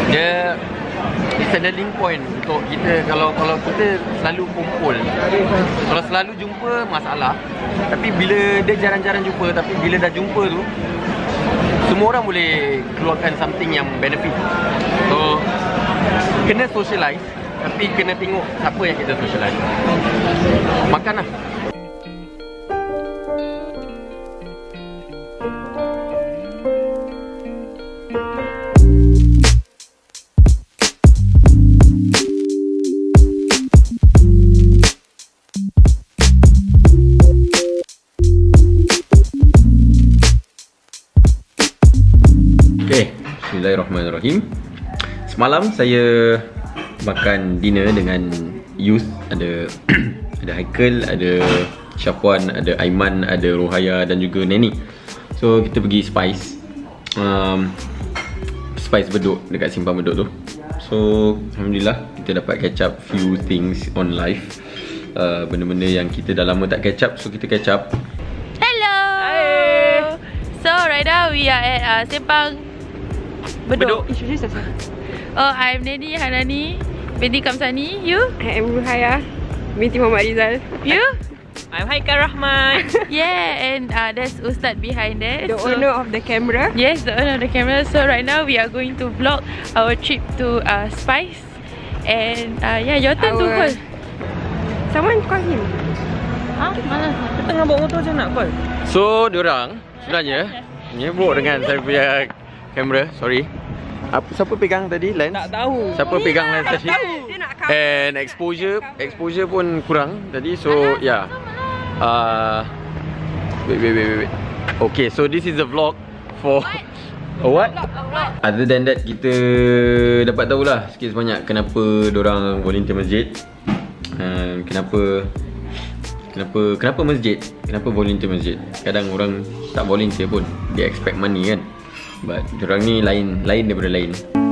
Dia selling point untuk kita. Kalau kita selalu kumpul, kalau selalu jumpa masalah, tapi bila dia jarang-jarang jumpa, tapi bila dah jumpa tu semua orang boleh keluarkan something yang benefit. So kena socialize, tapi kena tengok siapa yang kita socialize. Makan lah. Bismillahirrahmanirrahim. Semalam saya makan dinner dengan youth. Ada ada Haikal, ada Syafwan, ada Aiman, ada Rohaya dan juga Neni. So kita pergi Spice Bedok, dekat Simpang Bedok tu. So alhamdulillah kita dapat catch up few things on life. Benda-benda yang kita dah lama tak catch up, so kita catch up. Hello. Hi. So right now we are at Simpang Bedok. Introduce yourself. Oh, I'm Neni Hanani binti Kamsani. You? I am Ruhaya binti Muhammad Rizal. You? I'm Haikal Rahman. Yeah, and there's Ustad behind there. The owner of the camera. Yes, the owner of the camera. So right now we are going to vlog our trip to Spice. And yeah, your turn to call. Someone call him. Ah, mana? Kita tengah bawa motor je nak call. So diorang sebenarnya menyebut dengan saya punya kamera, sorry. Siapa pegang tadi lens? Tak tahu. Siapa pegang lens tadi? Dia nak cover. And exposure pun kurang tadi. So yeah. Wait. Okay, so this is the vlog for what? Other than that, kita dapat tahulah sikit sebanyak kenapa diorang volunteer masjid. Kenapa masjid? Kenapa volunteer masjid? Kadang orang tak volunteer pun, dia expect money kan. But diorang ni lain daripada lain.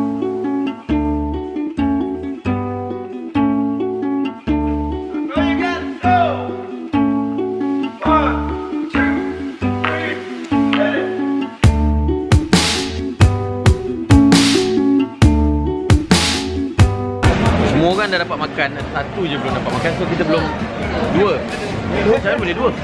Semua orang dah dapat makan, satu je belum dapat makan. So kita belum dua saya boleh dua.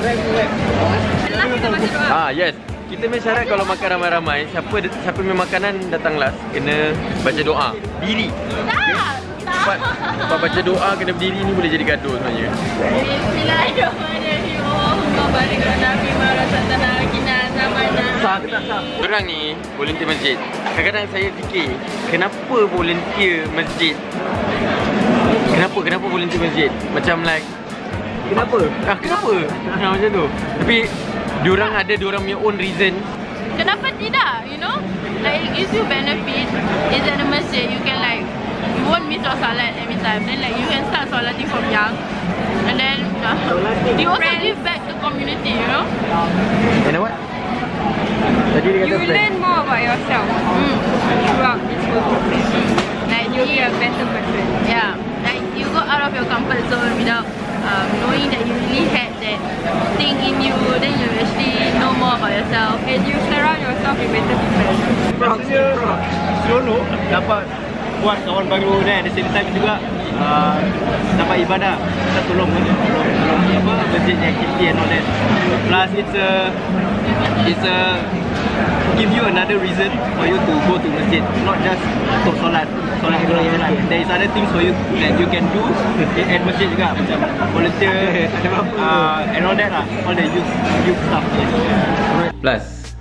Yes. Kita punya syarat kalau makan ramai-ramai, siapa punya makanan datang last kena baca doa. Diri. Tak. Sebab baca doa kena berdiri ni boleh jadi gaduh sebenarnya. Bismillahirrahmanirrahim. Barik Nabi Maratana sah ke tak sah? Orang ni volunteer masjid. Kadang-kadang saya fikir, kenapa volunteer masjid? Kenapa volunteer masjid? Macam like kenapa? Macam tu. Tapi diorang ada diorang punya own reason. Kenapa tidak? You know, like it gives you benefit. It's at the masjid. You can like, you won't miss your salat every time. Then like you can start salating from young, and then you also give back to community. You know. And what? Tadi dia kata You learn more about yourself throughout this whole process. Like you'll be a better person. Yeah, like you go out of your comfort zone without knowing that you really had that thing in you. Then you actually know more about yourself. And you surround yourself with better people. Maksudnya seronok dapat buat kawan baru dan at the same time juga dapat ibadah. Kita tolong masjid activity and all that. Plus it's a give you another reason for you to go to masjid, not just untuk solat there is other things for you that you can do at masjid juga, macam volunteer and all that lah, all the youth stuff. Plus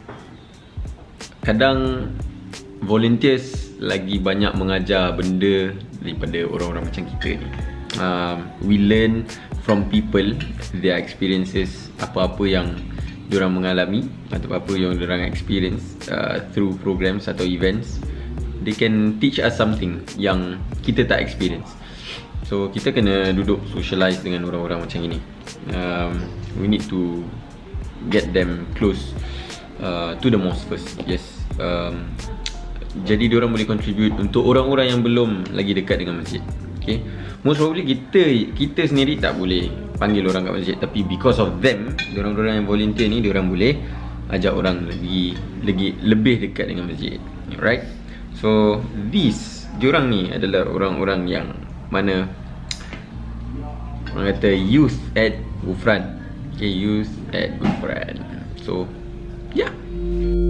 kadang volunteers lagi banyak mengajar benda daripada orang-orang macam kita ni. We learn from people, their experiences, apa-apa yang diorang mengalami atau apa yang diorang experience through programs atau events. They can teach us something yang kita tak experience. So kita kena duduk socialize dengan orang-orang macam ini. We need to get them close to the mosque first. Yes. Jadi diorang boleh contribute untuk orang-orang yang belum lagi dekat dengan masjid. Okay. Most probably kita sendiri tak boleh panggil orang kat masjid, tapi because of them, diorang-diorang yang volunteer ni, diorang boleh ajak orang lebih dekat dengan masjid. Right? So diorang ni adalah orang-orang yang mana orang kata youth at Gufran. Okay, youth at Gufran. So yeah.